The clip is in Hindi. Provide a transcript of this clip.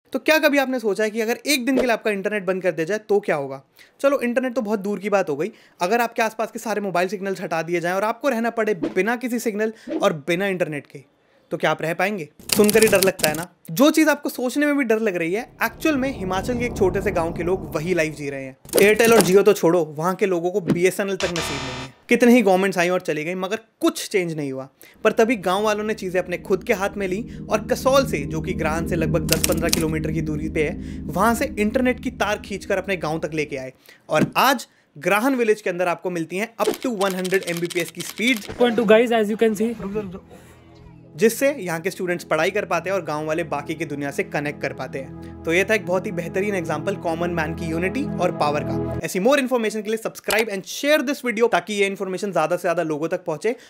तो क्या कभी आपने सोचा है कि अगर एक दिन के लिए आपका इंटरनेट बंद कर दिया जाए तो क्या होगा? चलो इंटरनेट तो बहुत दूर की बात हो गई। अगर आपके आसपास के सारे मोबाइल सिग्नल्स हटा दिए जाएं और आपको रहना पड़े बिना किसी सिग्नल और बिना इंटरनेट के, तो क्या आप रह पाएंगे? सुनकर ही डर लगता है ना। जो चीज आपको सोचने में भी डर लग रही है, एक्चुअल में हिमाचल के एक छोटे से गांव के लोग वही लाइफ जी रहे हैं। एयरटेल और जियो तो छोड़ो, वहां के लोगों को बीएसएनएल तक नसीब नहीं है। कितने ही गवर्नमेंट्स आई और चली गई, मगर कुछ चेंज नहीं हुआ। पर तभी गांव वालों ने चीजें अपने खुद के हाथ में ली और कसौल से, जो कि ग्रान से लगभग 10-15 किलोमीटर की दूरी पे है, वहां से इंटरनेट की तार खींचकर अपने गांव तक लेके आए। और आज ग्राहन विलेज के अंदर आपको मिलती हैं अप टू 100 Mbps की speed, guys as you can see, जिससे यहाँ के स्टूडेंट्स पढ़ाई कर पाते हैं और गांव वाले बाकी की दुनिया से कनेक्ट कर पाते हैं। तो ये था एक बहुत ही बेहतरीन एग्जांपल कॉमन मैन की यूनिटी और पावर का। ऐसी मोर इन्फॉर्मेशन के लिए subscribe and share this video, ताकि ये इन्फॉर्मेशन ज्यादा से ज्यादा लोगों तक पहुंचे